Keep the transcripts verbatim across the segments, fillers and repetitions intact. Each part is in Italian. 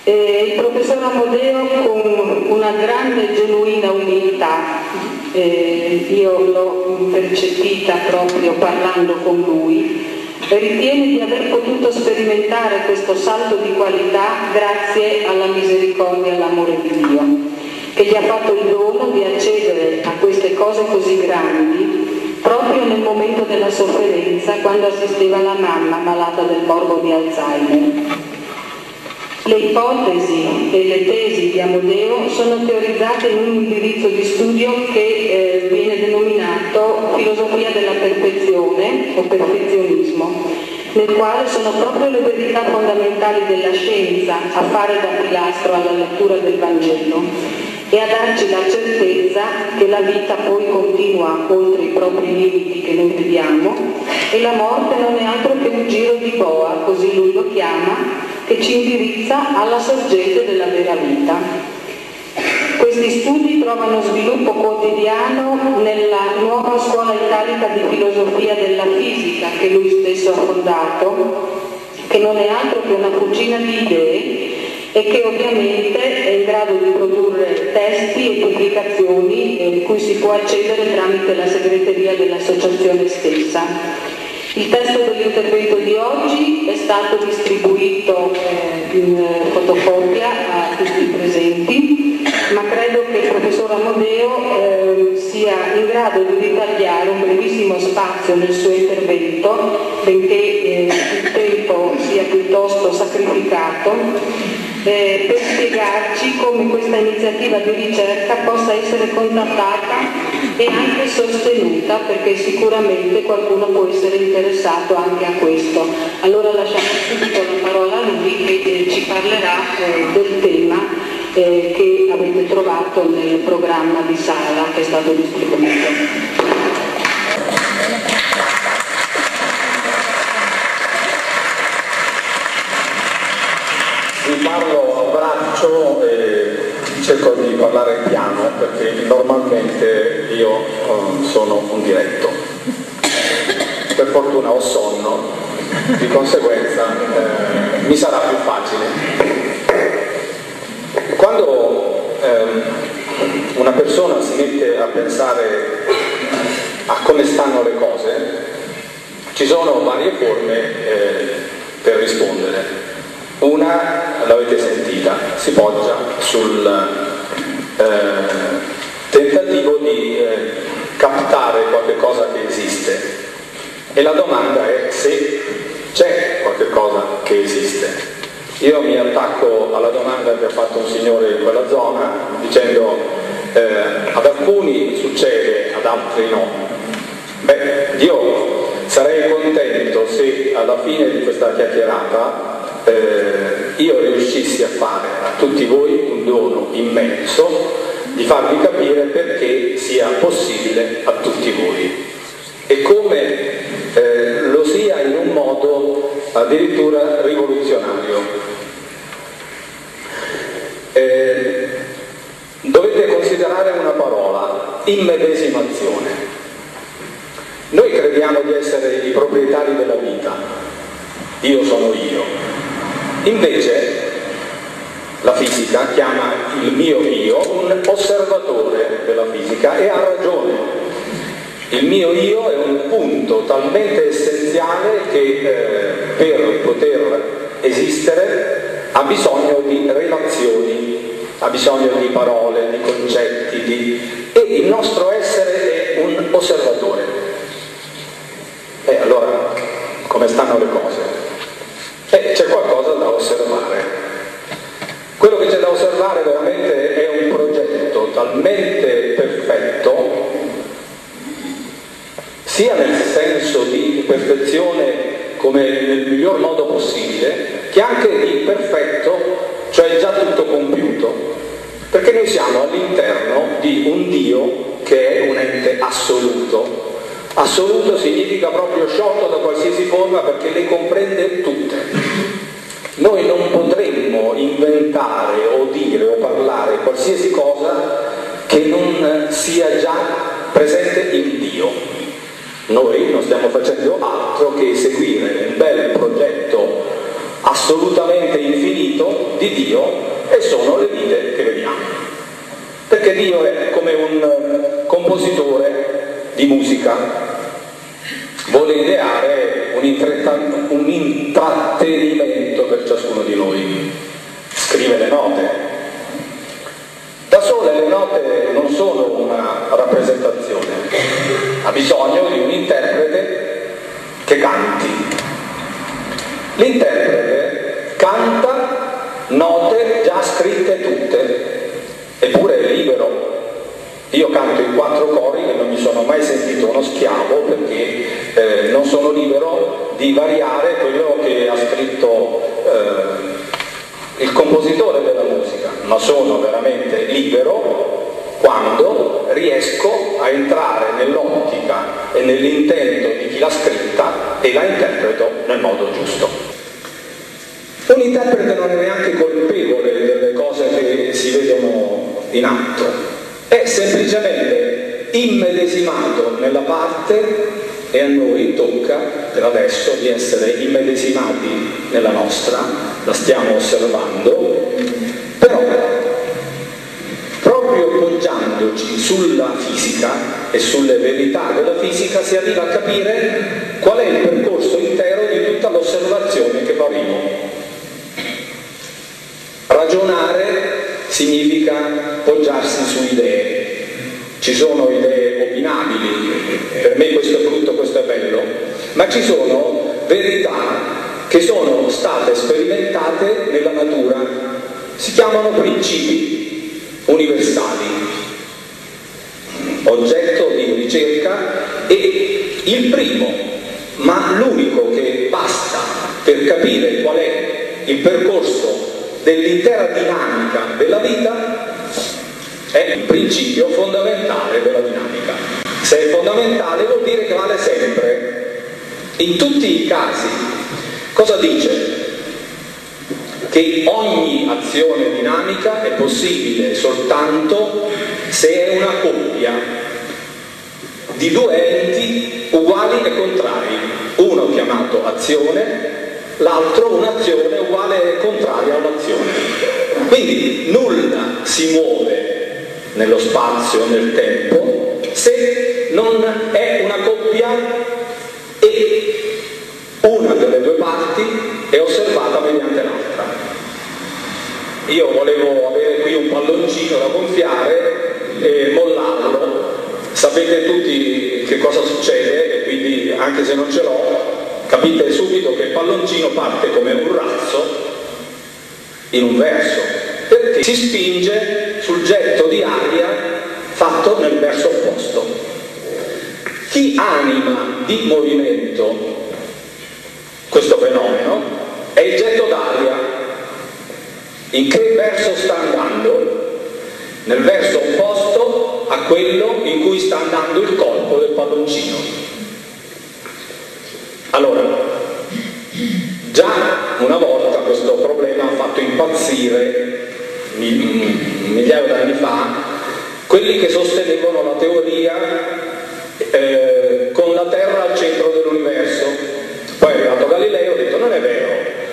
Eh, il professor Amodeo, con una grande e genuina umiltà, eh, io l'ho percepita proprio parlando con lui, ritiene di aver potuto sperimentare questo salto di qualità grazie alla misericordia e all'amore di Dio, che gli ha fatto il dono di accedere a queste cose così grandi proprio nel momento della sofferenza, quando assisteva la mamma malata del morbo di Alzheimer. Le ipotesi e le tesi di Amodeo sono teorizzate in un indirizzo di studio che eh, viene denominato filosofia della perfezione o perfezionismo, nel quale sono proprio le verità fondamentali della scienza a fare da pilastro alla lettura del Vangelo e a darci la certezza che la vita poi continua oltre i propri limiti che noi vediamo e la morte non è altro che un giro di boa, così lui lo chiama, che ci indirizza alla sorgente della vera vita. Questi studi trovano sviluppo quotidiano nella nuova scuola italica di filosofia della fisica che lui stesso ha fondato, che non è altro che una fucina di idee e che ovviamente è in grado di produrre testi e pubblicazioni eh, cui si può accedere tramite la segreteria dell'associazione stessa. Il testo dell'intervento di oggi è stato distribuito eh, in fotocopia a tutti i presenti, ma credo che il professor Amodeo eh, sia in grado di ritagliare un brevissimo spazio nel suo intervento, benché eh, il tempo sia piuttosto sacrificato, eh, per spiegarci come questa iniziativa di ricerca possa essere contattata e anche sostenuta, perché sicuramente qualcuno può essere interessato anche a questo. Allora lasciamo subito la parola a lui che eh, ci parlerà eh, del tema eh, che avete trovato nel programma di sala che è stato distribuito. Vi parlo a braccio e cerco di parlare piano perché normalmente io uh, sono un diretto. Per fortuna ho sonno, di conseguenza eh, mi sarà più facile. Quando eh, una persona si mette a pensare a come stanno le cose, ci sono varie forme eh, per rispondere. Una, l'avete sentita, si poggia sul eh, tentativo di eh, captare qualche cosa che esiste e la domanda è se c'è qualche cosa che esiste. Io mi attacco alla domanda che ha fatto un signore in quella zona dicendo eh, ad alcuni succede, ad altri no. Beh, io sarei contento se alla fine di questa chiacchierata Eh, io riuscissi a fare a tutti voi un dono immenso di farvi capire perché sia possibile a tutti voi e come eh, lo sia in un modo addirittura rivoluzionario. Eh, dovete considerare una parola, immedesimazione. Noi crediamo di essere i proprietari della vita, io sono io. Invece la fisica chiama il mio io un osservatore della fisica e ha ragione. Il mio io è un punto talmente essenziale che eh, per poter esistere ha bisogno di relazioni, ha bisogno di parole, di concetti, di... e il nostro essere è un osservatore. E allora come stanno le cose? Eh, c'è qualcosa da osservare. Quello che c'è da osservare veramente è un progetto talmente perfetto, sia nel senso di perfezione come nel miglior modo possibile, che anche di perfetto, cioè già tutto compiuto, perché noi siamo all'interno di un Dio che è un ente assoluto. Assoluto significa proprio sciolto da qualsiasi forma perché le comprende tutte. Noi non potremmo inventare o dire o parlare qualsiasi cosa che non sia già presente in Dio. Noi non stiamo facendo altro che eseguire un bel progetto assolutamente infinito di Dio Dio è come un compositore di musica, vuole ideare un, un intrattenimento per ciascuno di noi, scrive le note. Da sole le note non sono una rappresentazione, ha bisogno di un interprete che canti. L'interprete canta note già scritte tutte, eppure è libero. Io canto in quattro cori e non mi sono mai sentito uno schiavo, perché eh, non sono libero di variare quello che ha scritto eh, il compositore della musica, ma sono veramente libero quando riesco a entrare nell'ottica e nell'intento di chi l'ha scritta e la interpreto nel modo giusto. Un interprete non è neanche colpevole delle cose che si vedono in atto, è semplicemente immedesimato nella parte, e a noi tocca per adesso di essere immedesimati nella nostra, la stiamo osservando, però proprio poggiandoci sulla fisica e sulle verità della fisica si arriva a capire qual è il percorso intero di tutta l'osservazione che faremo. Ragionare significa poggiarsi su idee. Ci sono idee opinabili, per me questo è brutto, questo è bello, ma ci sono verità che sono state sperimentate nella natura, si chiamano principi universali, oggetto di ricerca, e il primo, ma l'unico che basta per capire qual è il percorso dell'intera dinamica della vita è il principio fondamentale della dinamica. Se è fondamentale vuol dire che vale sempre, in tutti i casi. Cosa dice? Che ogni azione dinamica è possibile soltanto se è una coppia di due enti uguali e contrari, uno chiamato azione, l'altro un'azione uguale e contraria a un'azione. Quindi nulla si muove nello spazio, nel tempo, se non è una coppia e una delle due parti è osservata mediante l'altra. Io volevo avere qui un palloncino da gonfiare e mollarlo, sapete tutti che cosa succede, e quindi anche se non ce l'ho, capite subito che il palloncino parte come un razzo in un verso, perché si spinge sul getto di aria fatto nel verso opposto. Chi anima di movimento questo fenomeno è il getto d'aria. In che verso sta andando? Nel verso opposto a quello in cui sta andando il colpo del palloncino. Allora, già una volta questo problema ha fatto impazzire migliaia d'anni fa quelli che sostenevano la teoria eh, con la Terra al centro dell'universo. Poi è arrivato Galileo e ha detto: non è vero,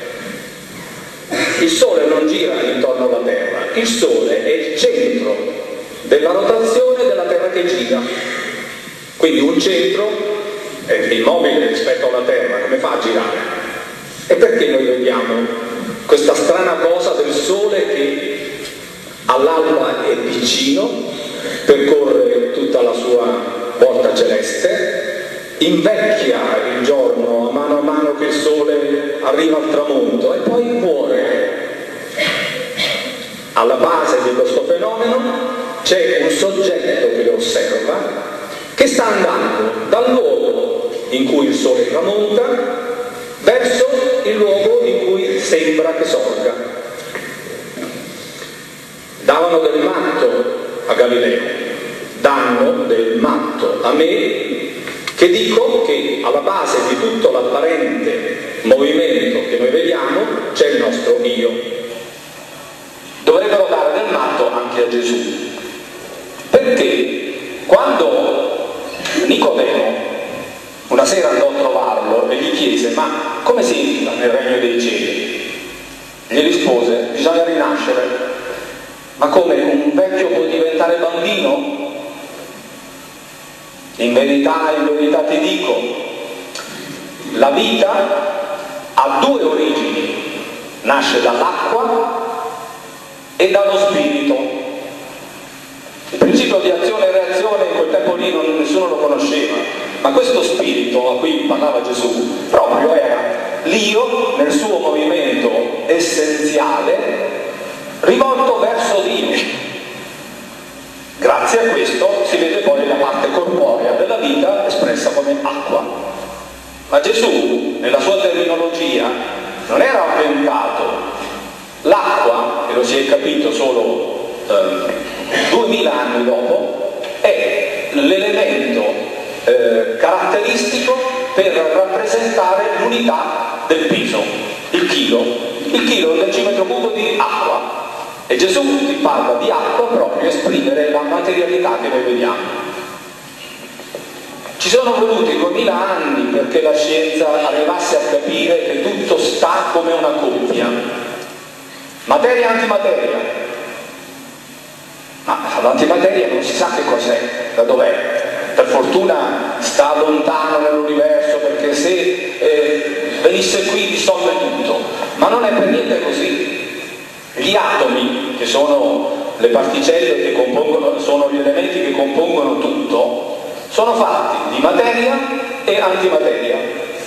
il Sole non gira intorno alla Terra, il Sole è il centro della rotazione della Terra che gira, quindi un centro è immobile rispetto alla Terra, come fa a girare? E perché noi vediamo questa strana cosa del Sole che all'alba è vicino, percorre tutta la sua volta celeste, invecchia il giorno a mano a mano che il Sole arriva al tramonto e poi muore. Alla base di questo fenomeno c'è un soggetto che lo osserva, che sta andando dal luogo in cui il Sole tramonta verso il luogo in cui sembra che sorga. Davano del matto a Galileo, danno del matto a me, che dico che alla base di tutto l'apparente movimento che noi vediamo c'è il nostro io. Dovrebbero dare del matto anche a Gesù, perché quando Nicodemo una sera andò a trovarlo e gli chiese: ma come si entra nel regno dei cieli? Gli rispose: bisogna rinascere. Ma come un vecchio può diventare bambino? In verità, in verità ti dico, la vita ha due origini, nasce dall'acqua e dallo spirito. Il principio di azione e reazione in quel tempo lì non, nessuno lo conosceva, ma questo spirito a cui parlava Gesù proprio era l'io nel suo movimento essenziale rivolto verso Dio. Grazie a questo si vede poi la parte corporea della vita espressa come acqua. Ma Gesù, nella sua terminologia, non era avventato. L'acqua, e lo si è capito solo eh, duemila anni dopo, è l'elemento eh, caratteristico per rappresentare l'unità del peso, il chilo, il chilo del decimetro cubo di acqua. E Gesù ti parla di acqua proprio per esprimere la materialità che noi vediamo. Ci sono voluti duemila anni perché la scienza arrivasse a capire che tutto sta come una coppia, materia e antimateria. Ma l'antimateria non si sa che cos'è, da dov'è. Per fortuna sta lontano nell'universo, perché se eh, venisse qui dissolve tutto, ma non è per niente così. Gli atomi, che sono le particelle che compongono, sono gli elementi che compongono tutto, sono fatti di materia e antimateria.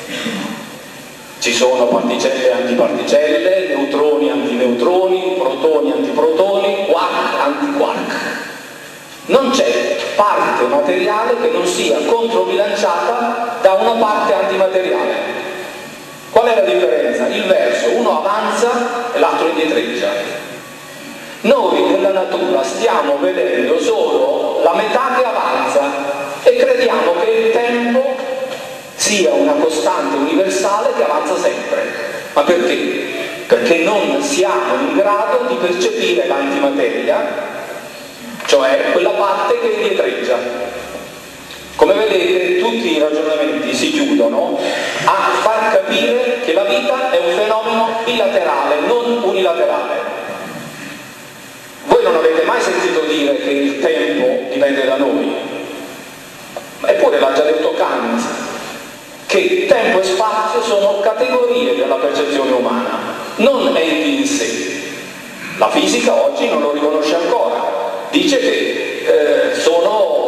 Ci sono particelle e antiparticelle, neutroni e antineutroni, protoni e antiprotoni, quark e antiquark. Non c'è parte materiale che non sia controbilanciata da una parte antimateriale. Qual è la differenza? Il verso, uno avanza e l'altro indietreggia. Noi nella natura stiamo vedendo solo la metà che avanza e crediamo che il tempo sia una costante universale che avanza sempre. Ma perché? Perché non siamo in grado di percepire l'antimateria, cioè quella parte che indietreggia. Come vedete, tutti i ragionamenti si chiudono a far capire che la vita è un fenomeno bilaterale, non unilaterale. Voi non avete mai sentito dire che il tempo dipende da noi, eppure l'ha già detto Kant, che tempo e spazio sono categorie della percezione umana, non enti in sé. La fisica oggi non lo riconosce ancora, dice che eh, sono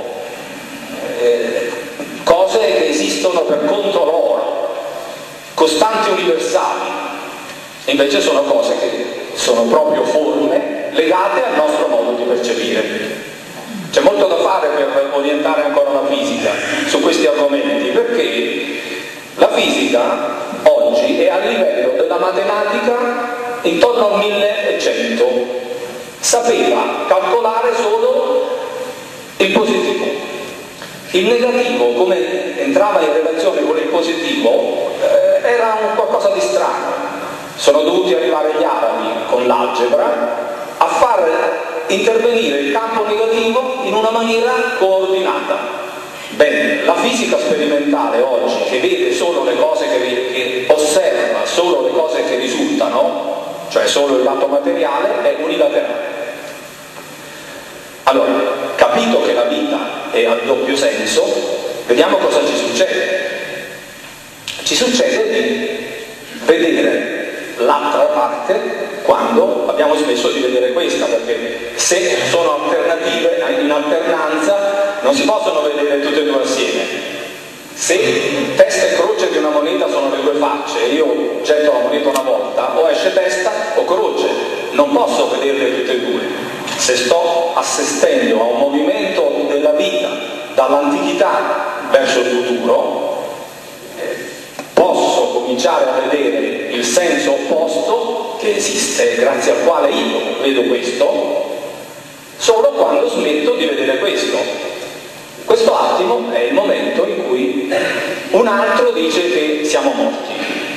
Eh, cose che esistono per conto loro, costanti universali, e invece sono cose che sono proprio forme legate al nostro modo di percepire. C'è molto da fare per orientare ancora la fisica su questi argomenti, perché la fisica oggi è a livello della matematica intorno al millecento, sapeva calcolare solo il positivo. Il negativo, come entrava in relazione con il positivo, eh, era un qualcosa di strano. Sono dovuti arrivare gli arabi con l'algebra a far intervenire il campo negativo in una maniera coordinata. Bene, la fisica sperimentale oggi, che vede solo le cose che, che osserva, solo le cose che risultano, cioè solo il lato materiale, è unilaterale. Allora, capito che la vita è a doppio senso, vediamo cosa ci succede. Ci succede di vedere l'altra parte quando abbiamo smesso di vedere questa, perché se sono alternative in alternanza non si possono vedere tutte e due assieme. Se testa e croce di una moneta sono le due facce e io getto la moneta una volta, o esce testa o croce, non posso vederle tutte e due. Se sto assistendo a un movimento della vita dall'antichità verso il futuro, eh, posso cominciare a vedere il senso opposto che esiste, grazie al quale io vedo questo, solo quando smetto di vedere questo. Questo attimo è il momento in cui un altro dice che siamo morti.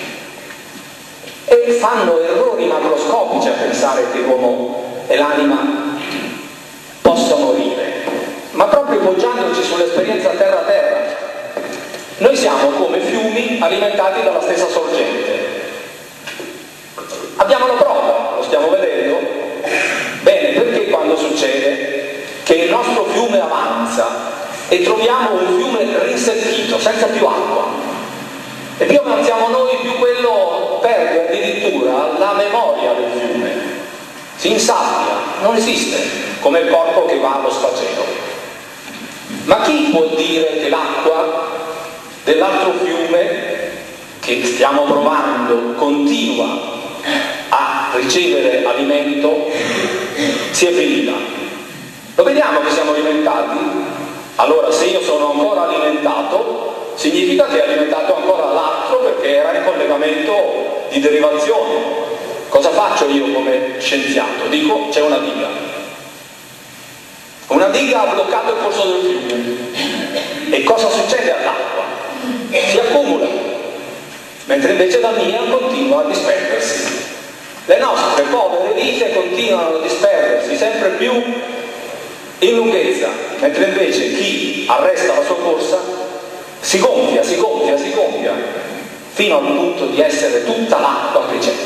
E fanno errori macroscopici a pensare che l'uomo e l'anima possa morire, ma proprio poggiandoci sull'esperienza terra-terra. Noi siamo come fiumi alimentati dalla stessa sorgente. Abbiamo la prova, lo stiamo vedendo? Bene, fiume avanza e troviamo un fiume rinsecchito, senza più acqua. E più avanziamo noi, più quello perde addirittura la memoria del fiume, si insabbia, non esiste, come il corpo che va allo sfacelo. Ma chi può dire che l'acqua dell'altro fiume che stiamo provando continua a ricevere alimento si è finita? Lo vediamo che siamo alimentati? Allora, se io sono ancora alimentato, significa che è alimentato ancora l'altro, perché era in collegamento di derivazione. Cosa faccio io come scienziato? Dico, c'è una diga. Una diga ha bloccato il corso del fiume. E cosa succede all'acqua? Si accumula, mentre invece la mia continua a disperdersi. Le nostre povere vite continuano a disperdersi sempre più in lunghezza, mentre invece chi arresta la sua corsa si gonfia, si gonfia, si gonfia, fino al punto di essere tutta l'acqua che c'è.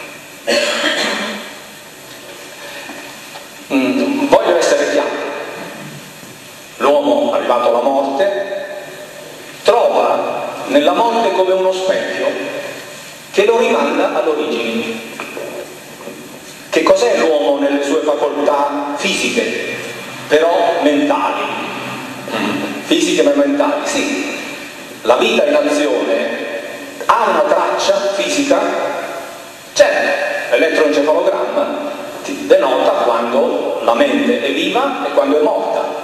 Mm, voglio essere chiaro. L'uomo, arrivato alla morte, trova nella morte come uno specchio che lo rimanda all'origine. Che cos'è l'uomo nelle sue facoltà fisiche, però mentali? Fisiche ma mentali, sì. La vita in azione ha una traccia fisica, certo, l'elettroencefalogramma ti denota quando la mente è viva e quando è morta.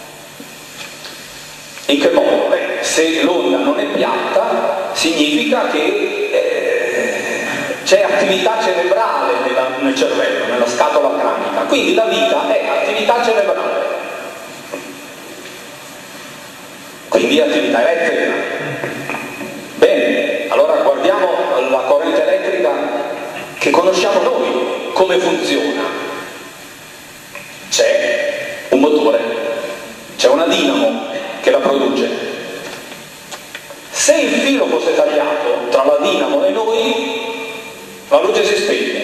In che modo? Beh, se l'onda non è piatta, significa che eh, c'è attività cerebrale nella, nel cervello, nella scatola cranica. Quindi la vita è attività cerebrale. Quindi attività elettrica. Bene, allora guardiamo la corrente elettrica che conosciamo noi, come funziona. C'è un motore, c'è una dinamo che la produce. Se il filo fosse tagliato tra la dinamo e noi, la luce si spegne.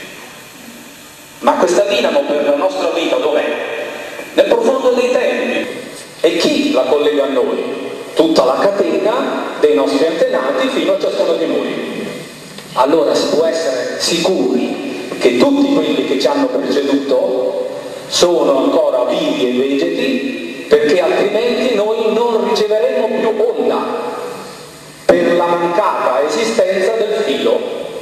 Ma questa dinamo per la nostra vita dov'è? Nel profondo dei tempi. E chi la collega a noi? Tutta la catena dei nostri antenati fino a ciascuno di noi. Allora si può essere sicuri che tutti quelli che ci hanno preceduto sono ancora vivi e vegeti, perché altrimenti noi non riceveremo più onda per la mancata esistenza del filo.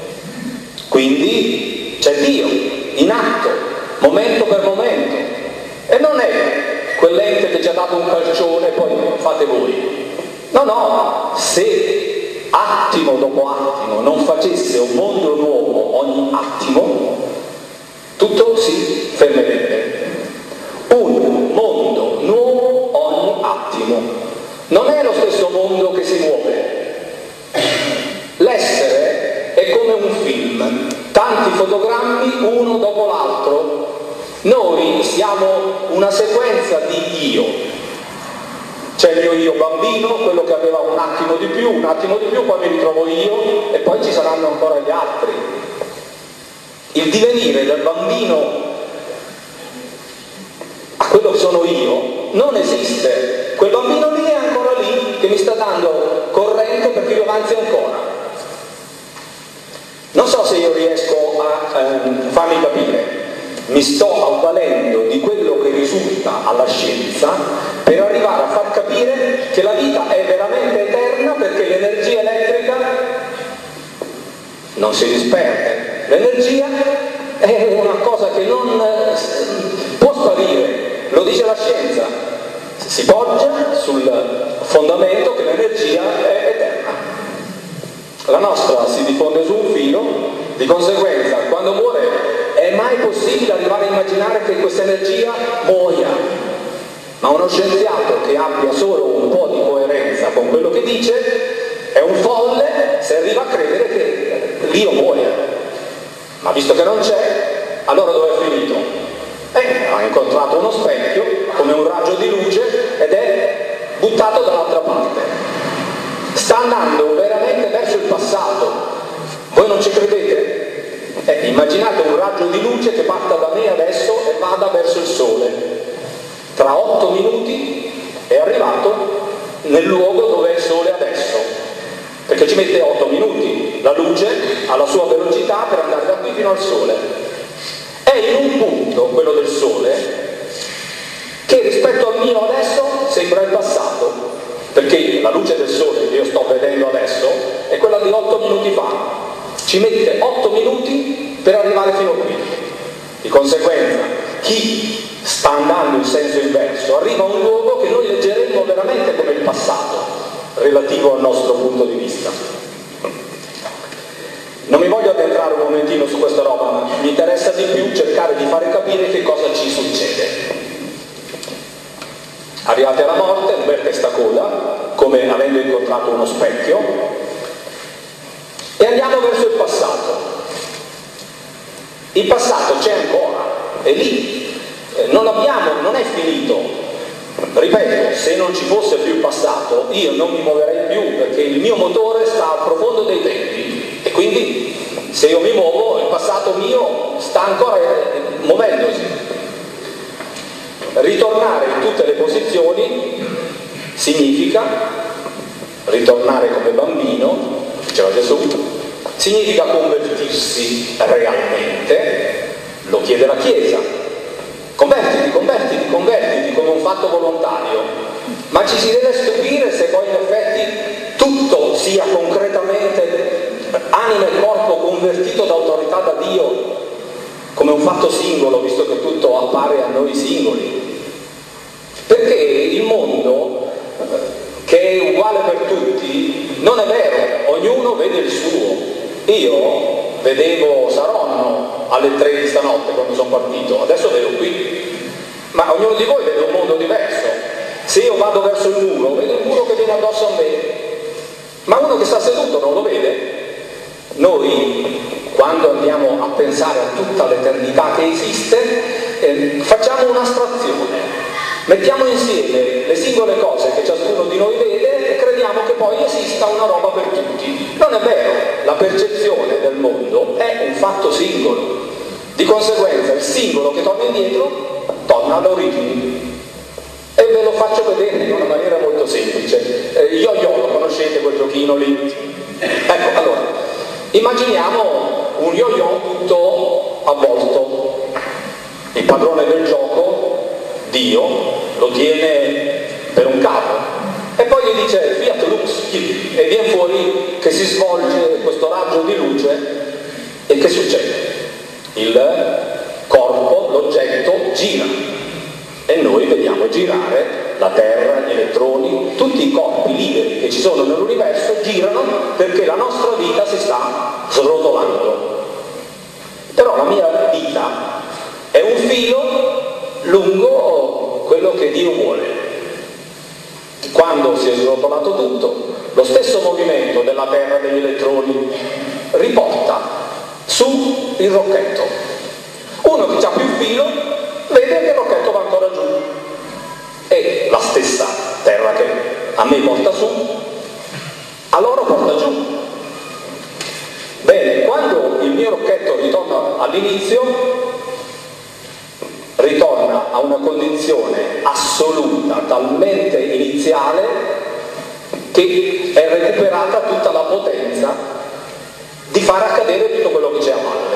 Quindi c'è Dio in atto, momento per momento, e non è quell'ente che ci ha dato un calcione e poi fate voi. No, no, se attimo dopo attimo non facesse un mondo nuovo ogni attimo, tutto si fermerebbe. Un mondo nuovo ogni attimo. Non è lo stesso mondo che si muove. L'essere è come un film, tanti fotogrammi uno dopo l'altro. Noi siamo una sequenza di io. C'è il mio io bambino, quello che aveva un attimo di più, un attimo di più, poi mi ritrovo io e poi ci saranno ancora gli altri. Il divenire del bambino a quello che sono io non esiste. Quel bambino lì è ancora lì, che mi sta dando corrente perché io avanzi ancora. Non so se io riesco a ehm, farmi capire. Mi sto avvalendo di quello che risulta alla scienza per arrivare a far capire che la vita è veramente eterna, perché l'energia elettrica non si disperde. L'energia è una cosa che non può sparire, lo dice la scienza. Si poggia sul fondamento che l'energia è eterna. La nostra si diffonde su un filo, di conseguenza quando muore è mai possibile arrivare a immaginare che questa energia muoia? Ma uno scienziato che abbia solo un po' di coerenza con quello che dice è un folle se arriva a credere che l'io muoia. Ma visto che non c'è, allora dove è finito? Eh, ha incontrato uno specchio come un raggio di luce ed è buttato dall'altra parte. Sta andando veramente verso il passato. Voi non ci credete? Eh, immaginate un raggio di luce che parta da me adesso e vada verso il sole. Tra otto nel luogo dove è il sole adesso, perché ci mette otto minuti la luce alla sua velocità per andare da qui fino al sole. È in un punto, quello del sole, che rispetto al mio adesso sembra il passato, perché la luce del sole che io sto vedendo adesso è quella di otto minuti fa, ci mette otto minuti per arrivare fino qui. Di conseguenza chi sta andando in senso inverso arriva a un luogo che noi leggeremmo veramente come il passato relativo al nostro punto di vista. Non mi voglio addentrare un momentino su questa roba, ma mi interessa di più cercare di fare capire che cosa ci succede. Arrivati alla morte, un bel testacoda, come avendo incontrato uno specchio, e andiamo verso il passato. Il passato c'è ancora, è lì, non abbiamo, non è finito. Ripeto, se non ci fosse più il passato, io non mi muoverei più, perché il mio motore sta al profondo dei tempi, e quindi se io mi muovo, il passato mio sta ancora muovendosi. Ritornare in tutte le posizioni significa ritornare come bambino, diceva Gesù, significa convertirsi realmente, lo chiede la Chiesa. Convertiti, convertiti, convertiti come un fatto volontario, ma ci si deve stupire se poi in effetti tutto sia concretamente anima e corpo convertito da autorità da Dio come un fatto singolo, visto che tutto appare a noi singoli. Perché il mondo, che è uguale per tutti, non è vero, ognuno vede il suo. Io vedevo Saronno alle tre di stanotte quando sono partito, adesso vedo qui, ma ognuno di voi vede un mondo diverso. Se io vado verso il muro, vedo il muro che viene addosso a me, ma uno che sta seduto non lo vede. Noi, quando andiamo a pensare a tutta l'eternità che esiste, eh, facciamo un'astrazione, mettiamo insieme le singole cose che ciascuno di noi vede e crediamo che poi esista una roba per tutti. Non è vero, la percezione del mondo è un fatto singolo, di conseguenza il singolo che torna indietro torna alle origini. E ve lo faccio vedere in una maniera molto semplice. Eh, yo-yo, lo conoscete quel giochino lì? Ecco, allora, immaginiamo un yo-yo tutto avvolto. Il padrone del gioco, Dio, lo tiene per un capo e poi gli dice Fiat Lux e viene fuori che si svolge questo raggio di luce e che succede? Il corpo, l'oggetto gira e noi vediamo girare la Terra, gli elettroni, tutti i corpi liberi che ci sono nell'universo girano perché la nostra vita si sta srotolando. Però la mia vita è un filo lungo quello che Dio vuole. Quando si è srotolato tutto, lo stesso movimento della Terra, degli elettroni, riporta su il rocchetto. Uno che ha più filo vede che il rocchetto va ancora giù. E la stessa Terra che a me porta su, a loro porta giù. Bene, quando il mio rocchetto ritorna all'inizio, ritorna a una condizione assoluta, talmente iniziale, che è recuperata tutta la potenza di far accadere tutto quello che c'è a valle.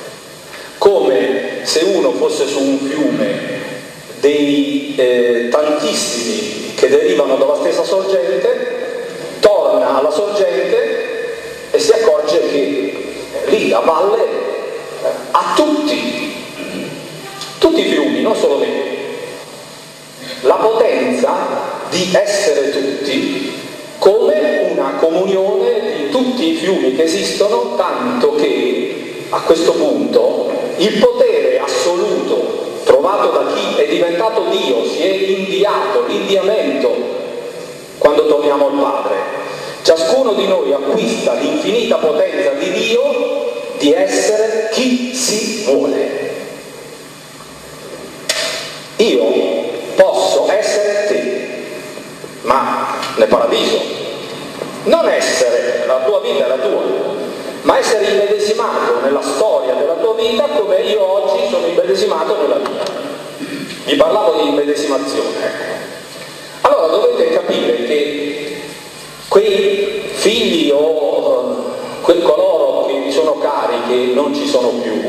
Come se uno fosse su un fiume dei eh, tantissimi che derivano dalla stessa sorgente, torna alla sorgente e si accorge che lì a valle eh, ha tutti tutti i fiumi, non solo me, la potenza di essere tutti come una comunione di tutti i fiumi che esistono, tanto che a questo punto il potere assoluto trovato da chi è diventato Dio si è inviato, l'inviamento, quando torniamo al Padre. Ciascuno di noi acquista l'infinita potenza di Dio di essere chi si vuole. Io posso essere te, ma nel paradiso, non essere la tua vita è la tua, ma essere immedesimato nella storia della tua vita come io oggi sono immedesimato nella vita. Vi parlavo di immedesimazione. Allora dovete capire capire che quei figli o quel coloro che vi sono cari, che non ci sono più,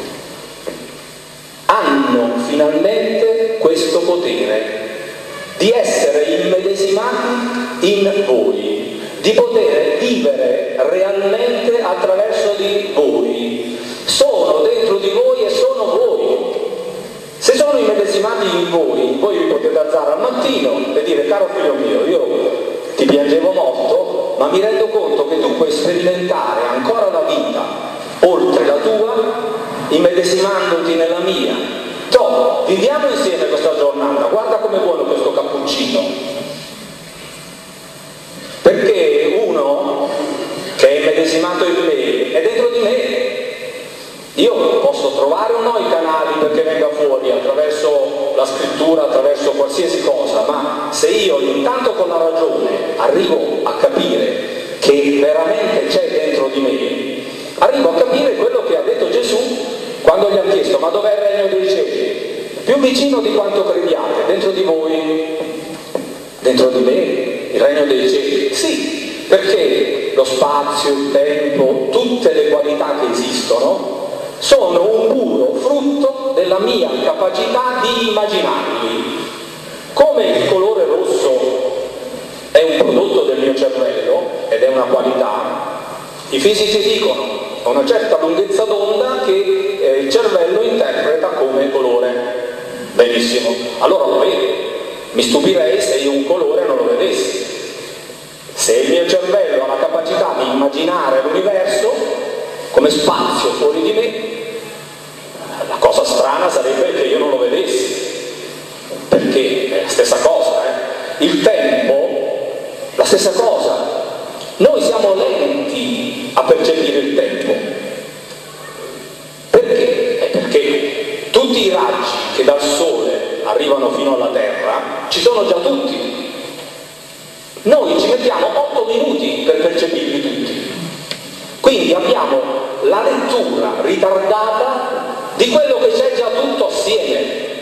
hanno finalmente questo potere di essere immedesimati in voi, di poter vivere realmente attraverso di voi. Sono dentro di voi e sono voi. Se sono immedesimati in voi, voi vi potete alzare al mattino e dire: caro figlio mio, io ti piangevo molto, ma mi rendo conto che tu puoi sperimentare ancora la vita oltre la tua, immedesimandoti nella mia. Toh, viviamo insieme questa giornata, guarda com'è buono questo cappuccino. Perché uno che è immedesimato in me è dentro di me. Io posso trovare o no i canali perché venga fuori attraverso la scrittura, attraverso qualsiasi cosa, ma se io intanto con la ragione arrivo a capire che veramente c'è dentro di me, arrivo a capire quello che ha detto Gesù quando gli hanno chiesto: ma dov'è il regno dei cieli? Più vicino di quanto crediate, dentro di voi, dentro di me, il regno dei cieli. Sì, perché lo spazio, il tempo, tutte le qualità che esistono sono un puro frutto della mia capacità di immaginarli. Come il colore rosso è un prodotto del mio cervello ed è una qualità, i fisici dicono a una certa lunghezza d'onda che eh, il cervello interpreta come colore. Benissimo, allora lo vedo. Mi stupirei se io un colore non lo vedessi. Se il mio cervello ha la capacità di immaginare l'universo come spazio fuori di me, la cosa strana sarebbe che io non lo vedessi, perché è la stessa cosa, eh? Il tempo, la stessa cosa. Noi siamo lenti a percepire il tempo. Perché? È perché tutti i raggi che dal Sole arrivano fino alla Terra ci sono già tutti. Noi ci mettiamo otto minuti per percepirli tutti. Quindi abbiamo la lettura ritardata di quello che c'è già tutto assieme.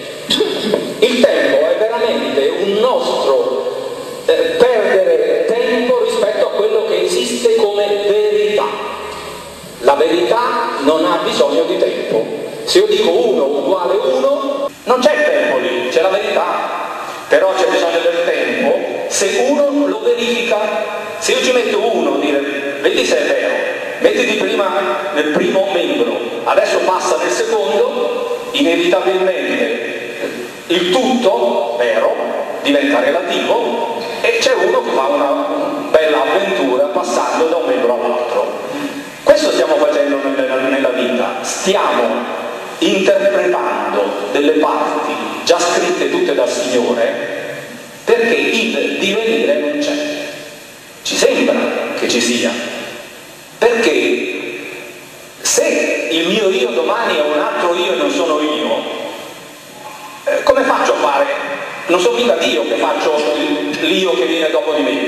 Il tempo è veramente un nostro eh, perdere tempo rispetto a quello che esiste come verità. La verità non ha bisogno di tempo. Se io dico uno uguale uno, non c'è tempo lì, c'è la verità. Però c'è bisogno del tempo se uno lo verifica. Se io ci metto uno, dire, vedi se è vero, mettiti prima nel primo membro, adesso passa nel secondo, inevitabilmente il tutto vero diventa relativo e c'è uno che fa una bella avventura passando da un membro all'altro. Questo stiamo facendo nella, nella vita, stiamo interpretando delle parti già scritte tutte dal Signore, perché il divenire non c'è. Ci sembra che ci sia, perché se il mio io domani è un altro io e non sono io, eh, come faccio a fare? Non sono mica Dio che faccio l'io che viene dopo di me.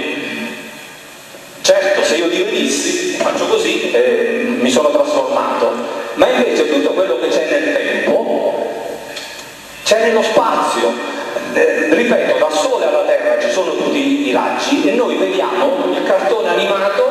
Certo, se io divenissi, faccio così, eh, mi sono trasformato, ma invece tutto quello che c'è nel tempo c'è nello spazio. Eh, ripeto, dal Sole alla Terra ci sono tutti i raggi e noi vediamo il cartone animato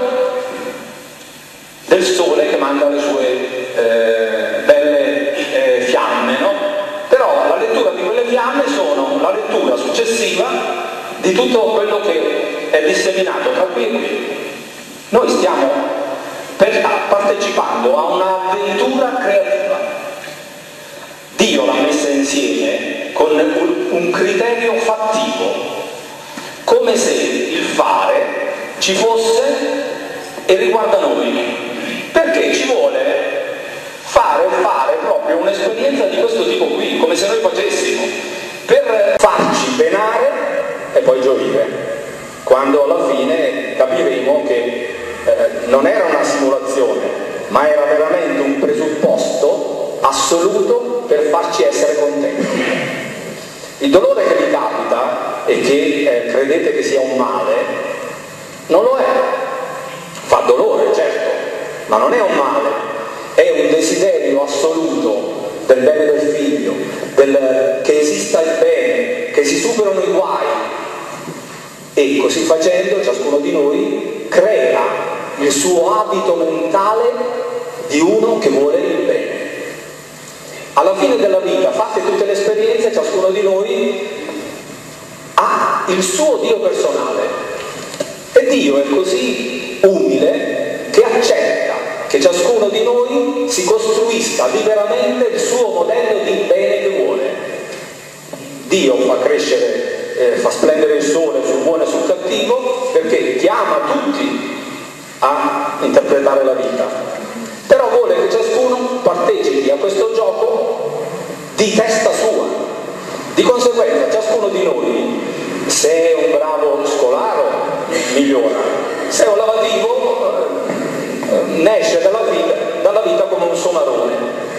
del Sole che manda le sue eh, belle eh, fiamme, no? Però la lettura di quelle fiamme sono la lettura successiva di tutto quello che è disseminato tra qui e qui. Noi stiamo per, partecipando a un'avventura creativa. Dio l'ha messa insieme con un, un criterio fattivo, come se il fare ci fosse e riguarda noi, perché ci vuole fare fare proprio un'esperienza di questo tipo qui, come se noi facessimo, per farci penare e poi gioire, quando alla fine capiremo che eh, non era una simulazione, ma era veramente un presupposto assoluto per farci essere contenti. Il dolore che vi capita e che eh, credete che sia un male, non lo è. Fa dolore, certo, ma non è un male, è un desiderio assoluto del bene del figlio, del, che esista il bene, che si superano i guai. e così facendo ciascuno di noi crea il suo abito mentale di uno che vuole il bene. Alla fine della vita, fatte tutte le esperienze, ciascuno di noi ha il suo Dio personale e Dio è così umile che accetta che ciascuno di noi si costruisca liberamente il suo modello di bene che vuole. Dio fa crescere, eh, fa splendere il sole sul buono e sul cattivo perché chiama tutti a interpretare la vita, però vuole che ciascuno partecipi a questo gioco di testa sua. Di conseguenza ciascuno di noi, se è un bravo scolaro, migliora, se è un lavativo, eh, ne esce dalla vita, dalla vita come un somarone.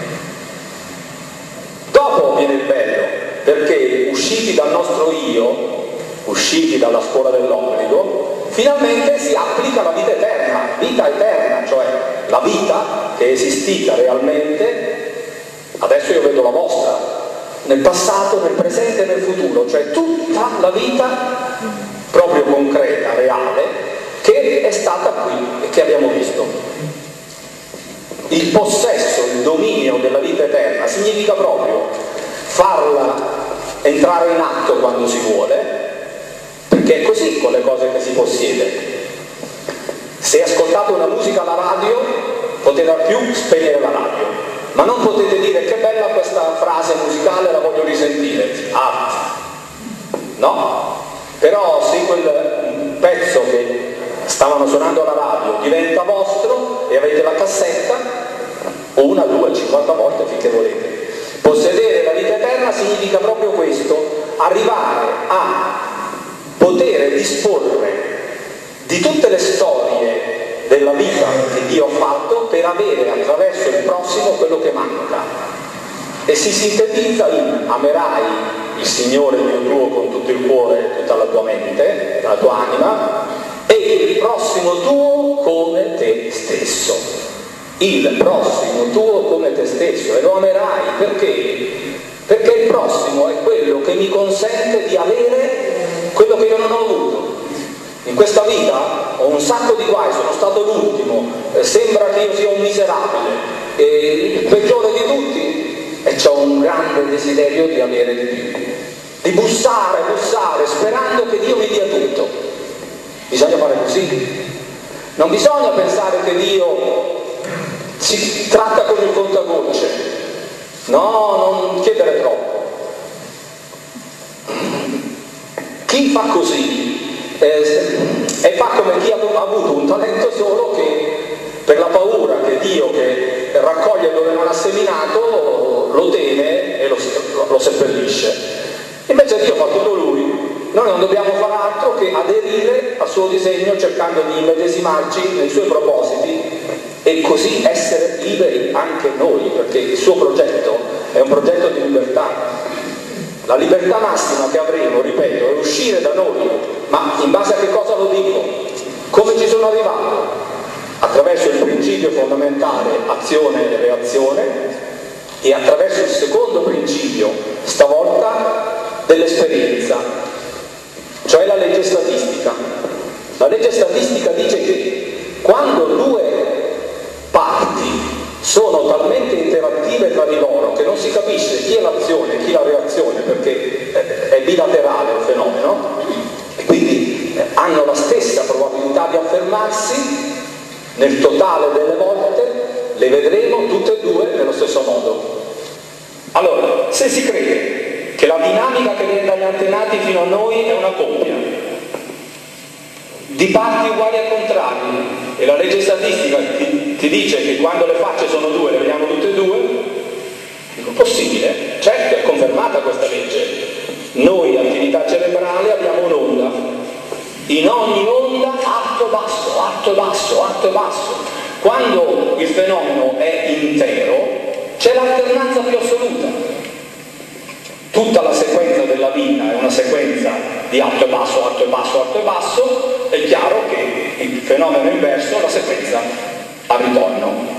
Dopo viene il bello, perché usciti dal nostro io, usciti dalla scuola dell'obbligo, finalmente si applica la vita eterna, vita eterna, cioè la vita che è esistita realmente, adesso io vedo la vostra, nel passato, nel presente e nel futuro, cioè tutta la vita proprio concreta, reale, che è stata qui e che abbiamo visto. Il possesso, il dominio della vita eterna significa proprio farla entrare in atto quando si vuole, perché è così con le cose che si possiede. Se ascoltate una musica alla radio, potete al più spegnere la radio, ma non potete dire che bella questa frase musicale, la voglio risentire. Ah, no? Però se quel pezzo che stavano suonando alla radio diventa vostro e avete la cassetta, una, due, cinquanta volte finché volete. Possedere la vita eterna significa proprio questo, arrivare a poter disporre di tutte le storie della vita che Dio ha fatto per avere attraverso il prossimo quello che manca, e si sintetizza in amerai il Signore Dio tuo con tutto il cuore, tutta la tua mente, la tua anima, e il prossimo tuo come te stesso. Il prossimo tuo come te stesso, e lo amerai perché? Perché il prossimo è quello che mi consente di avere quello che io non ho avuto. In questa vita ho un sacco di guai, sono stato l'ultimo, eh, sembra che io sia un miserabile, eh, il peggiore di tutti, e ho un grande desiderio di avere di più, di bussare, bussare, sperando che Dio mi dia tutto. Bisogna fare così. Non bisogna pensare che Dio si tratta con il contagocce. No, non chiedere troppo. Chi fa così eh, e fa come chi ha avuto un talento solo, che per la paura che Dio, che raccoglie dove non ha seminato, lo teme e lo, lo seppellisce. Invece Dio fa tutto lui. Noi non dobbiamo fare altro che aderire al suo disegno, cercando di immedesimarci nei suoi propositi e così essere liberi anche noi, perché il suo progetto è un progetto di libertà. La libertà massima che avremo, ripeto, è uscire da noi. Ma in base a che cosa lo dico? Come ci sono arrivato? Attraverso il principio fondamentale azione e reazione, e attraverso il secondo principio, stavolta dell'esperienza, cioè la legge statistica. La legge statistica dice che quando due parti sono talmente interattive tra di loro che non si capisce chi è l'azione e chi la reazione, perché è bilaterale il fenomeno, e quindi hanno la stessa probabilità di affermarsi, nel totale delle volte le vedremo tutte e due nello stesso modo. Allora, se si crede che la dinamica che viene dagli antenati fino a noi è una coppia di parti uguali al contrario, e la legge statistica ti, ti dice che quando le facce sono due le vediamo tutte e due, dico possibile? Certo, è confermata questa legge. Noi, attività cerebrale, abbiamo un'onda, in ogni onda alto e basso, alto e basso, alto e basso. Quando il fenomeno è intero c'è l'alternanza più assoluta. Tutta la sequenza della vita è una sequenza di alto e basso, alto e basso, alto e basso. È chiaro che il fenomeno inverso è la sequenza a ritorno.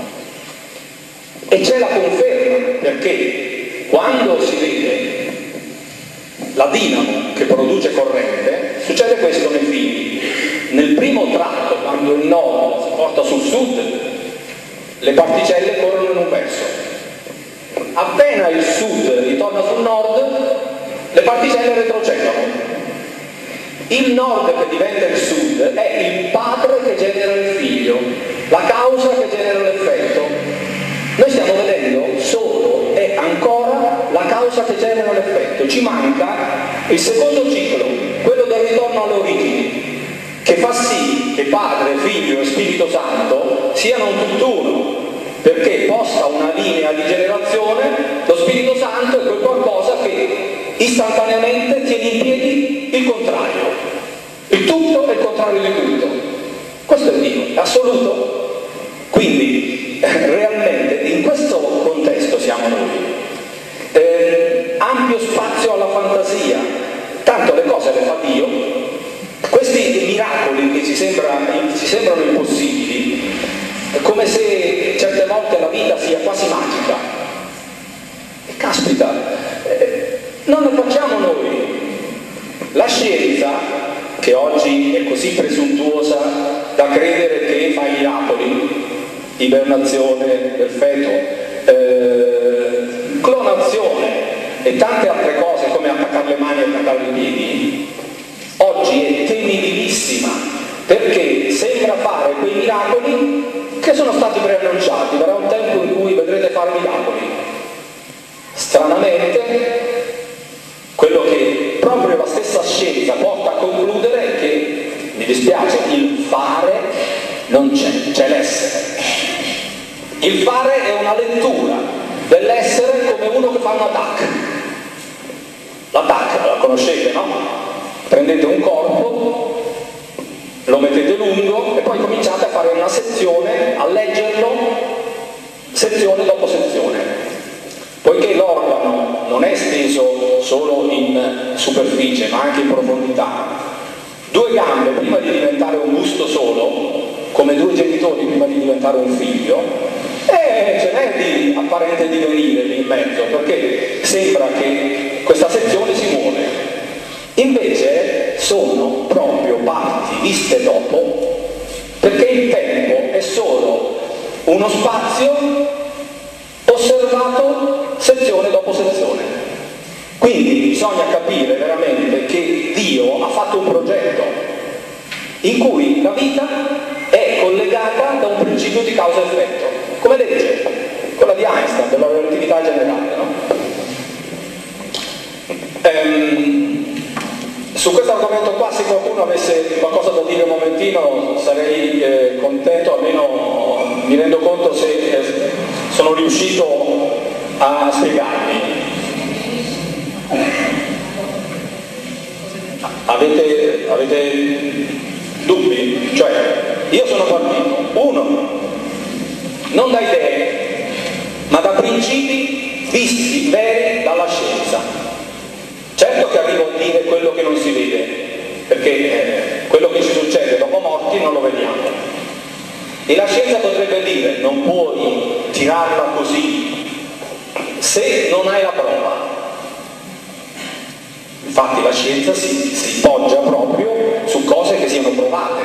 E c'è la conferma, perché quando si vede la dinamo che produce corrente, succede questo nei fili. Nel primo tratto, quando il nord si porta sul sud, le particelle corrono in un verso. Appena il sud ritorna sul nord, le particelle retrocedono. Il nord che diventa il sud è il padre che genera il figlio, la causa che genera l'effetto. Noi stiamo vedendo solo e ancora la causa che genera l'effetto. Ci manca il secondo ciclo, quello del ritorno alle origini, che fa sì che Padre, Figlio e Spirito Santo siano un tutt'uno, perché posta una linea di generazione, lo Spirito Santo è quel qualcosa che istantaneamente tiene in piedi il contrario. Il tutto è il contrario di tutto. Questo è Dio, è assoluto. Quindi realmente in questo contesto siamo noi. Eh, ampio spazio alla fantasia, tanto le cose le fa Dio. Questi miracoli che ci, sembra, ci sembrano impossibili, è come se certe volte la vita sia quasi magica. E caspita, eh, non le facciamo noi. La scienza, che oggi è così presuntuosa da credere che fa i miracoli, ibernazione del feto, eh, clonazione e tante altre cose come attaccare le mani e attaccare i piedi, oggi è temibilissima, perché sembra fare quei miracoli che sono stati preannunciati. Verrà un tempo in cui vedrete fare miracoli. Stranamente, quello che proprio la stessa scienza porta a concludere è che, mi dispiace, il fare non c'è, c'è l'essere. Il fare è una lettura dell'essere come uno che fa un attack. L'attack la conoscete, no? Prendete un corpo, lo mettete lungo e poi cominciate a fare una sezione, a leggerlo sezione dopo sezione. Poiché l'organo non è steso solo in superficie ma anche in profondità, due gambe prima di diventare un busto solo, come due genitori prima di diventare un figlio, e ce n'è di apparente divenire lì in mezzo, perché sembra che questa sezione si muove. Invece sono proprio parti viste dopo, perché il tempo è solo uno spazio osservato sezione dopo sezione. Quindi bisogna capire veramente che Dio ha fatto un progetto in cui la vita è collegata da un principio di causa-effetto, come legge, quella di Einstein, della relatività generale, no? Ehm, su questo argomento qua, se qualcuno avesse qualcosa da dire un momentino, sarei eh, contento, almeno mi rendo conto se eh, sono riuscito a spiegarvi. Avete, avete dubbi? Cioè, io sono partito, uno, non da idee, ma da principi visti veri dalla scienza. Certo che arrivo a dire quello che non si vede, perché eh, quello che ci succede dopo morti non lo vediamo. E la scienza potrebbe dire, non puoi tirarla così se non hai la prova. Infatti la scienza si, si poggia proprio su cose che siano provate.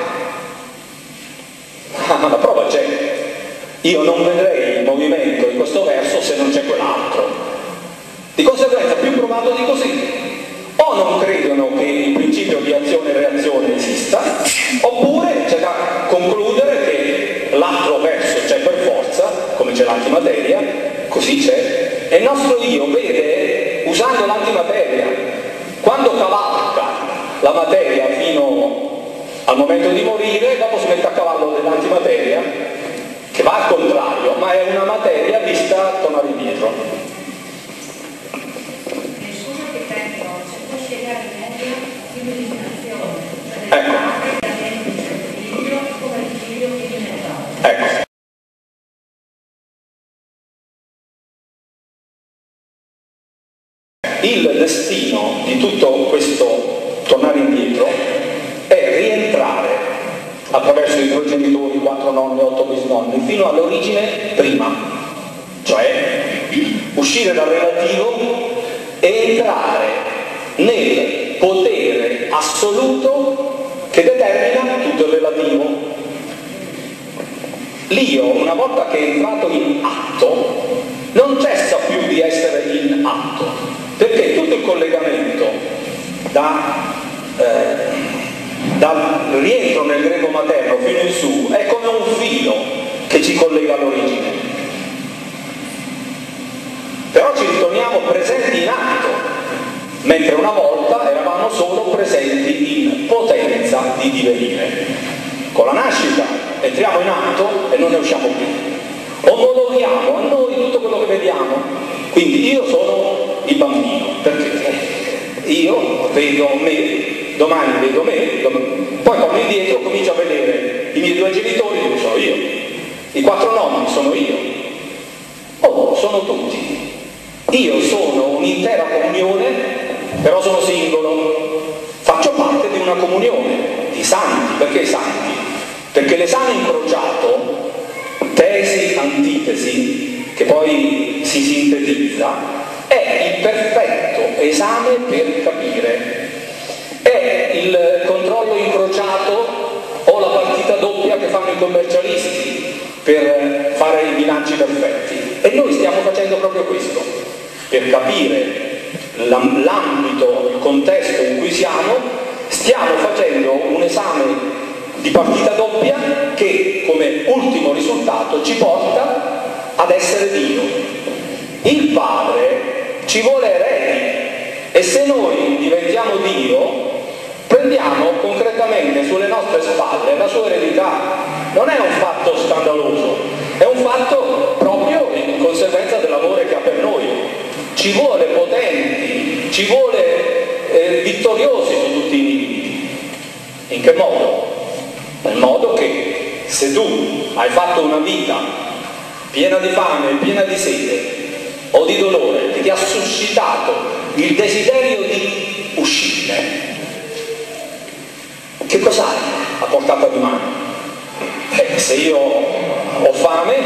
Ma la prova c'è. Io non vedrei il movimento di questo verso se non c'è quell'altro. Di conseguenza, più provato di così. O non credono che il principio di azione e reazione esista, oppure c'è da concludere che l'altro verso c'è per forza, come c'è l'antimateria, così c'è. E il nostro Dio vede, usando l'antimateria, quando cavalca la materia fino al momento di morire, dopo si mette a cavallo dell'antimateria, che va al contrario, ma è una materia vista tornare indietro. Scusa che tempo, se può spiegare meglio l'illuminazione, Ecco. come il figlio che viene dato. Ecco. Il destino di tutto questo tornare indietro è rientrare attraverso i progenitori, quattro nonni, otto bisnonni, fino all'origine prima, cioè uscire dal relativo e entrare nel potere assoluto che determina tutto il relativo. L'io, una volta che è entrato in atto, non cessa più di essere in atto, perché tutto il collegamento da, eh, dal rientro nel greco materno fino in su è come un filo che ci collega all'origine. Però ci ritorniamo presenti in atto, mentre una volta eravamo solo presenti in potenza di divenire. Con la nascita entriamo in atto e non ne usciamo più. Omologhiamo a noi tutto quello che vediamo. Quindi io sono il bambino, perché io vedo me, domani vedo me, dom- poi torno indietro, comincio a vedere i miei due genitori, che sono io, i quattro nonni sono io, oh, sono tutti. Io sono un'intera comunione, però sono singolo, faccio parte di una comunione di santi. Perché santi? Perché l'esame incrociato, tesi, antitesi, che poi si sintetizza, è il perfetto esame per capire. È il controllo incrociato o la partita doppia che fanno i commercialisti per fare i bilanci perfetti. E noi stiamo facendo proprio questo, per capire l'ambito, il contesto in cui siamo, stiamo facendo un esame di partita doppia che come ultimo risultato ci porta ad essere Dio. Il Padre ci vuole eredi e se noi diventiamo Dio prendiamo concretamente sulle nostre spalle la sua eredità. Non è un fatto scandaloso, è un fatto proprio in conseguenza dell'amore che ha per noi. Ci vuole potenti, ci vuole eh, vittoriosi su tutti i limiti. In che modo? Nel modo che se tu hai fatto una vita piena di fame, piena di sete o di dolore, che ti ha suscitato il desiderio di uscire, che cos'hai a portata di mano? Eh, se io ho fame,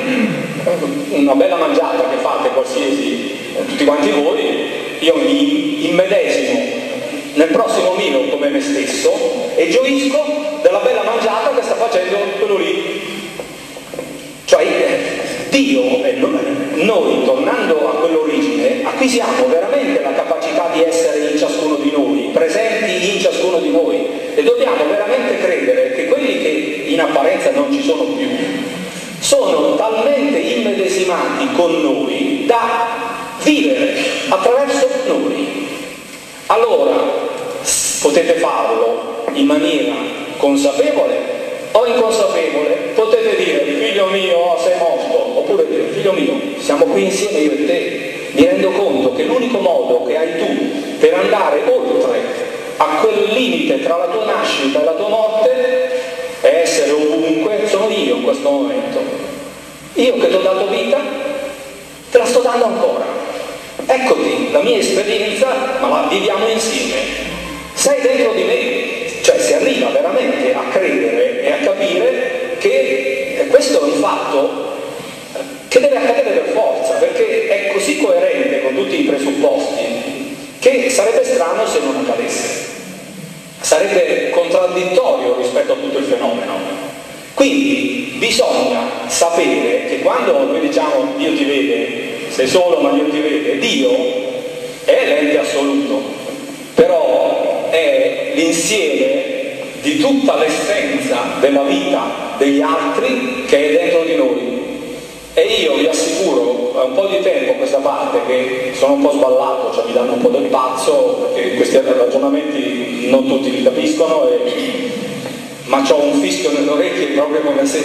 una bella mangiata che fate qualsiasi, tutti quanti voi, io mi immedesimo nel prossimo mio come me stesso e gioisco della bella mangiata che sta facendo quello lì. Cioè Dio e noi, tornando a quell'origine, acquisiamo veramente la capacità di essere in ciascuno di noi, presenti in ciascuno di noi, e dobbiamo veramente credere che quelli che in apparenza non ci sono più sono talmente immedesimati con noi da vivere attraverso noi. Allora potete farlo in maniera consapevole o inconsapevole, potete dire figlio mio sei morto, oppure dire figlio mio siamo qui insieme io e te, mi rendo conto che l'unico modo che hai tu per andare oltre a quel limite tra la tua nascita e la tua morte è essere ovunque, sono io in questo momento, io che ti ho dato vita te la sto dando ancora, eccoti la mia esperienza, ma la viviamo insieme, sei dentro di me. Cioè si arriva veramente a credere e a capire che questo è un fatto che deve accadere per forza, perché è così coerente con tutti i presupposti che sarebbe strano se non accadesse, sarebbe contraddittorio rispetto a tutto il fenomeno. Quindi bisogna sapere che quando noi diciamo Dio ti vede, sei solo ma Dio ti vede, Dio è l'ente assoluto, però è l'insieme di tutta l'essenza della vita degli altri che è dentro di noi. E io vi assicuro, è un po' di tempo a questa parte che sono un po' sballato, cioè mi danno un po' del pazzo, perché questi ragionamenti non tutti li capiscono, e... ma ho un fischio nelle orecchie proprio come se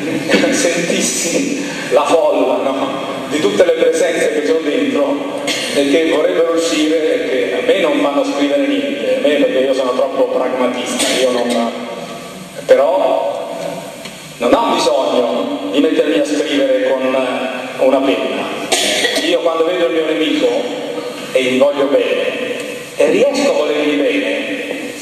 sentissi la folla, no? Di tutte le presenze che ho dentro e che vorrebbero uscire e che a me non fanno scrivere niente, a me perché io sono troppo pragmatista, io non... però non ho bisogno di mettermi a scrivere con una penna. Io quando vedo il mio nemico e gli voglio bene e riesco a volergli bene,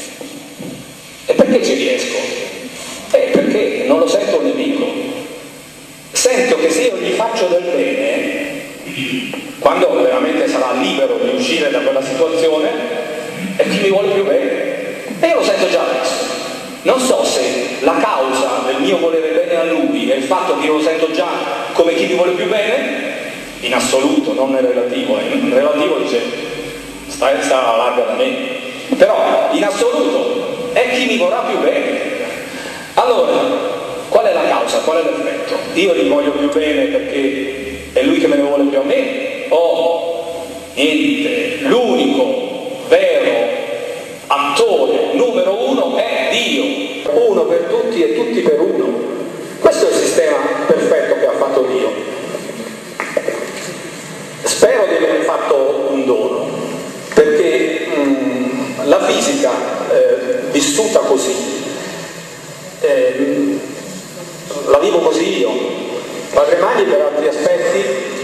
e perché ci riesco? Eh, perché non lo sento un nemico, sento che se io gli faccio del bene, quando veramente sarà libero di uscire da quella situazione, e chi mi vuole più bene. E io lo sento già adesso. Non so se la causa del mio volere bene a lui è il fatto che io lo sento già come chi mi vuole più bene, in assoluto, non nel relativo. In relativo dice, sta, sta alla larga da me. Però, in assoluto, è chi mi vorrà più bene. Allora, qual è la causa? Qual è l'effetto? Io gli voglio più bene perché è lui che me ne vuole più a me? O, niente, l'unico vero attore numero uno è Dio, uno per tutti e tutti per uno. Questo è il sistema perfetto che ha fatto Dio. Spero di aver fatto un dono, perché mh, la fisica eh, vissuta così eh, la vivo così io. Padre Magni per altri aspetti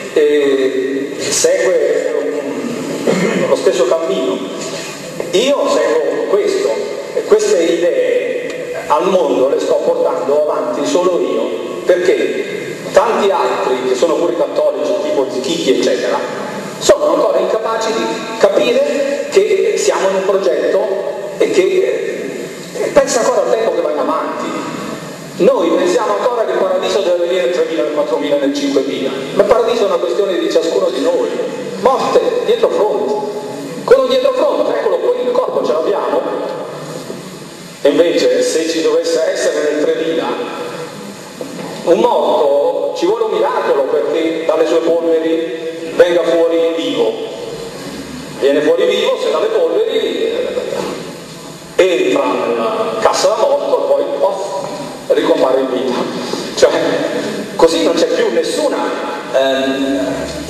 eh, segue um, lo stesso cammino. Io seguo questo, e queste idee al mondo le sto portando avanti solo io, perché tanti altri, che sono pure cattolici, tipo Chicchi eccetera, sono ancora incapaci di capire che siamo in un progetto e che eh, pensa ancora al tempo che va avanti. Noi pensiamo ancora che il paradiso deve venire nel tremila, nel quattromila, nel cinquemila, ma il paradiso è una questione di ciascuno di noi. Morte dietro fronte. Con un dietro fronte, eccolo, poi il corpo ce l'abbiamo. E invece, se ci dovesse essere nel tremila un morto, ci vuole un miracolo perché dalle sue polveri venga fuori vivo. Viene fuori vivo se dalle polveri eh, entra nella cassa da morto e poi off, ricompare in vita. Cioè, così non c'è più nessuna ehm,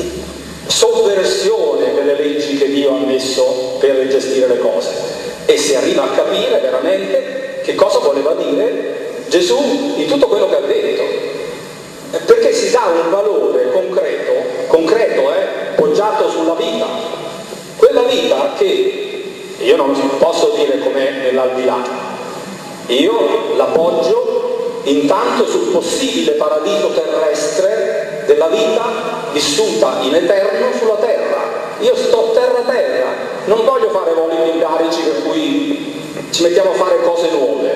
sovversione delle leggi che Dio ha messo per gestire le cose, e si arriva a capire veramente che cosa voleva dire Gesù in tutto quello che ha detto, perché si dà un valore concreto, concreto eh, poggiato sulla vita, quella vita che io non posso dire com'è nell'aldilà, io la poggio intanto sul possibile paradiso terrestre della vita vissuta in eterno sulla terra. Io sto terra-terra, non voglio fare voli pindarici per cui ci mettiamo a fare cose nuove.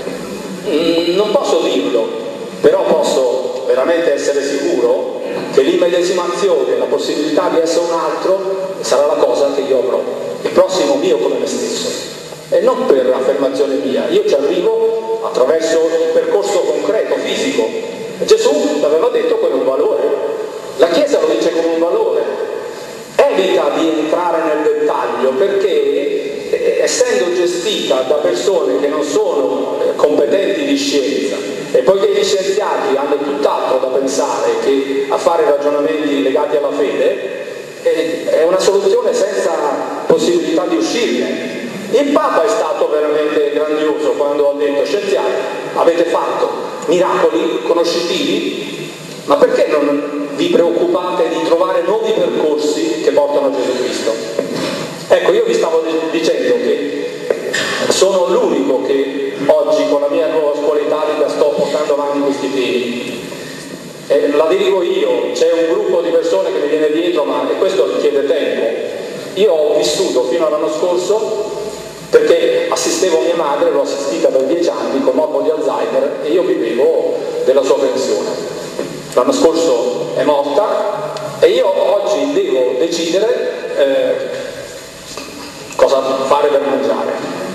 Mm, non posso dirlo, però posso veramente essere sicuro che l'immedesimazione, la possibilità di essere un altro, sarà la cosa che io avrò, il prossimo mio come me stesso. E non per affermazione mia, io ci arrivo attraverso il percorso concreto, fisico. Gesù aveva detto quello è un valore, la Chiesa lo dice come un valore. Evita di entrare nel dettaglio perché eh, essendo gestita da persone che non sono eh, competenti di scienza, e poiché gli scienziati hanno tutt'altro da pensare che a fare ragionamenti legati alla fede, eh, è una soluzione senza possibilità di uscirne. Il Papa è stato veramente grandioso quando ha detto: scienziati, avete fatto miracoli conoscitivi, ma perché non vi preoccupate di trovare nuovi percorsi che portano a Gesù Cristo? Ecco, io vi stavo dicendo che sono l'unico che oggi con la mia nuova scuola italica sto portando avanti questi temi. Eh, la dirigo io, c'è un gruppo di persone che mi viene dietro, ma e questo richiede tempo. Io ho vissuto fino all'anno scorso perché assistevo mia madre, l'ho assistita per dieci anni con morbo di Alzheimer e io vivevo della sua pensione. L'anno scorso è morta e io oggi devo decidere eh, cosa fare per mangiare.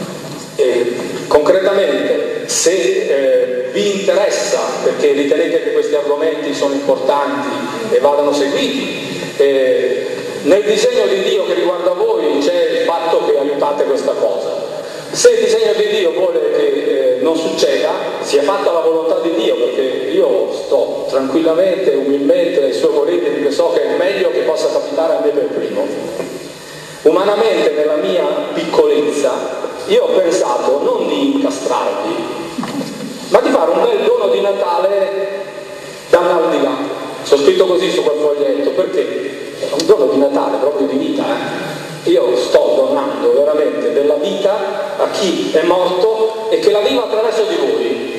E concretamente, se eh, vi interessa, perché ritenete che questi argomenti sono importanti e vadano seguiti, eh, nel disegno di Dio che riguarda voi c'è il fatto che aiutate questa cosa. Se il disegno di Dio vuole che eh, non succeda, sia fatta la volontà di Dio, perché io sto tranquillamente, umilmente ai suoi volenti, perché so che è meglio che possa capitare a me per primo. Umanamente, nella mia piccolezza, io ho pensato non di incastrarvi, ma di fare un bel dono di Natale dall'aldilà. Sono scritto così su quel foglietto, perché è un dono di Natale, proprio di vita, eh? Io sto donando veramente della vita a chi è morto e che la viva attraverso di voi.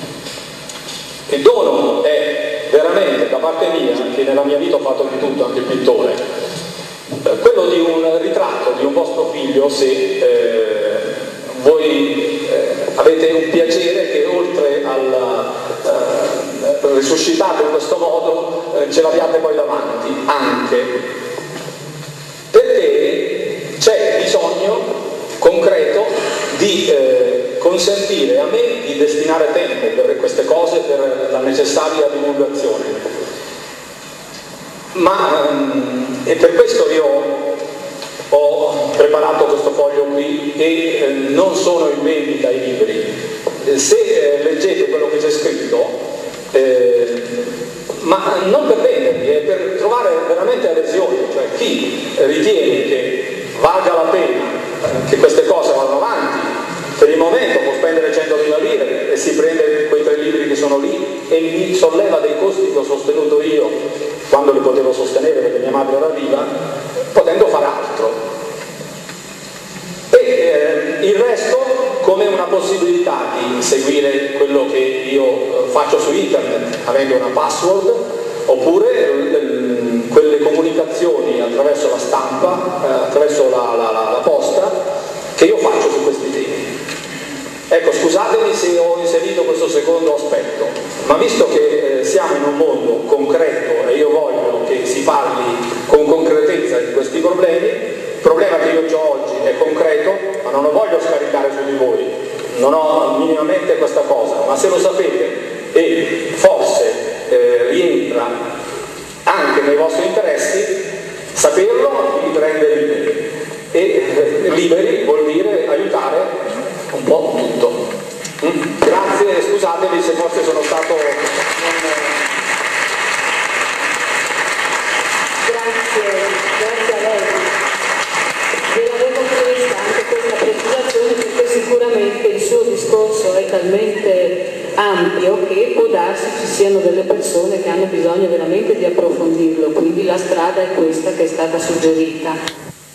Il dono è veramente da parte mia, che nella mia vita ho fatto di tutto, anche il pittore, quello di un ritratto di un vostro figlio, se eh, voi eh, avete un piacere che oltre al eh, risuscitato in questo modo eh, ce l'abbiate poi davanti, anche perché c'è bisogno concreto di eh, consentire a me di destinare tempo per queste cose, per la necessaria divulgazione. Ma ehm, e per questo io ho preparato questo foglio qui e eh, non sono in vendita i libri. Eh, se eh, leggete quello che c'è scritto, eh, ma non per venderli, è per trovare veramente adesione, cioè chi ritiene che valga la pena che queste cose vadano avanti, per il momento può spendere centomila lire e si prende quei tre libri che sono lì e mi solleva dei costi che ho sostenuto io quando li potevo sostenere perché mia madre era viva, potendo fare altro. E eh, il resto come una possibilità di seguire quello che io eh, faccio su internet avendo una password, oppure eh, quelle comunicazioni attraverso la stampa, eh, attraverso la, la, la, la posta che io faccio su questi temi. Ecco, scusatemi se ho inserito questo secondo aspetto, ma visto che eh, siamo in un mondo concreto e io voglio che si parli con concretezza di questi problemi, il problema che io ho oggi è concreto, ma non lo voglio scaricare su di voi, non ho minimamente questa cosa, ma se lo sapete e forse eh, rientra anche nei vostri interessi, saperlo vi rende liberi, e eh, liberi vuol dire aiutare un po' tutto. Mm? Grazie, scusatemi se forse sono stato non... Grazie, grazie a lei. Gliel'avevo chiesta anche questa precisazione perché sicuramente il suo discorso è talmente ampio che può darsi ci siano delle persone che hanno bisogno veramente di approfondirlo, quindi la strada è questa che è stata suggerita.